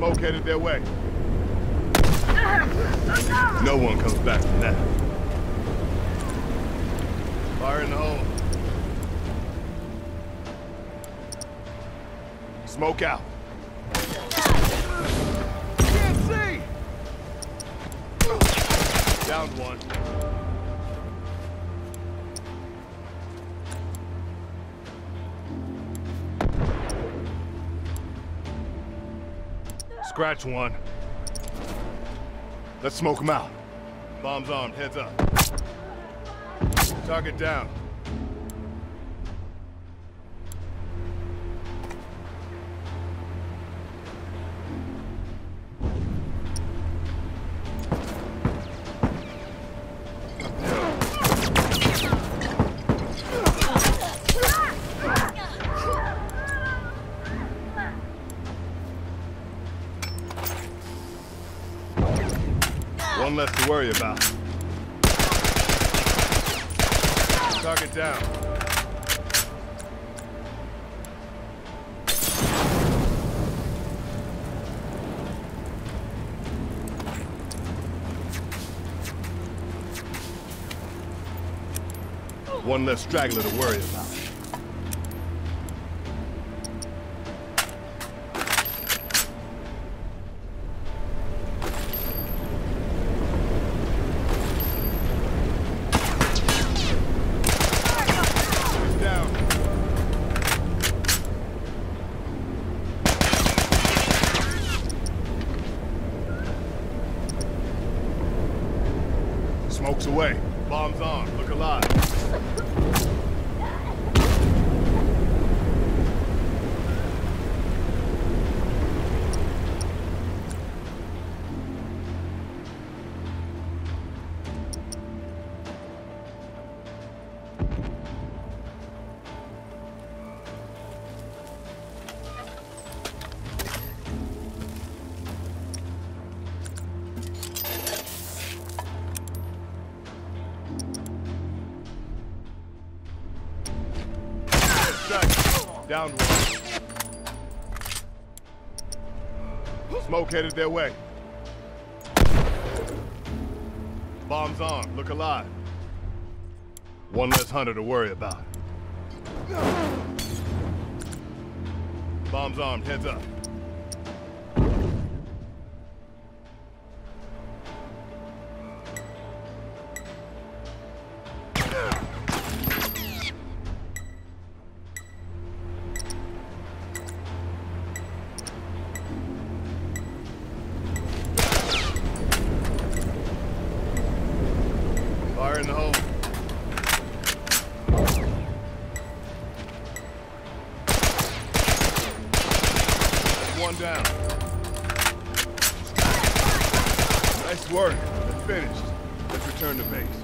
Smoke headed their way. No one comes back from that. Fire in the hole. Smoke out. Can't see! Downed one. Scratch one. Let's smoke him out. Bombs armed, heads up. Target down. One less to worry about. Target down. One less straggler to worry about. Smoke's away. Bombs on. Look alive. Down one. Smoke headed their way. Bombs on. Look alive. One less hunter to worry about. Bombs armed. Heads up. Fire in the hole. One down. Nice work. It's finished. Let's return to base.